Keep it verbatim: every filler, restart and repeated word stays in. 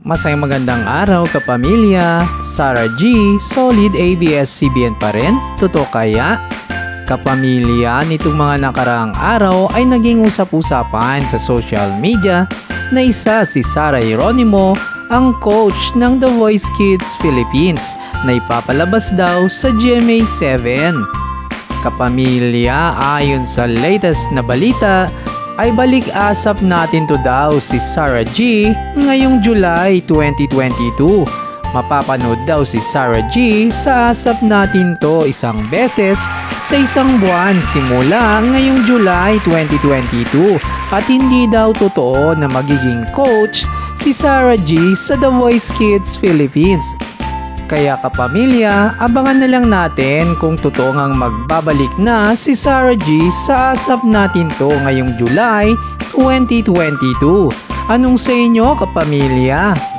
Masayang magandang araw kapamilya. Sarah G, solid A B S C B N pa rin? Totoo kaya? Kapamilya, nitong mga nakaraang araw ay naging usap-usapan sa social media na isa si Sarah Geronimo, ang coach ng The Voice Kids Philippines na ipapalabas daw sa G M A seven. Kapamilya, ayon sa latest na balita, ay balik-asap natin to daw si Sarah G ngayong July twenty twenty-two. Mapapanood daw si Sarah G sa Asap Natin To isang beses sa isang buwan simula ngayong July twenty twenty-two at hindi daw totoo na magiging coach si Sarah G sa The Voice Kids Philippines. Kaya kapamilya, abangan na lang natin kung totoo ngang magbabalik na si Sarah G sa Asap Natin To ngayong July twenty twenty-two. Anong sa inyo kapamilya?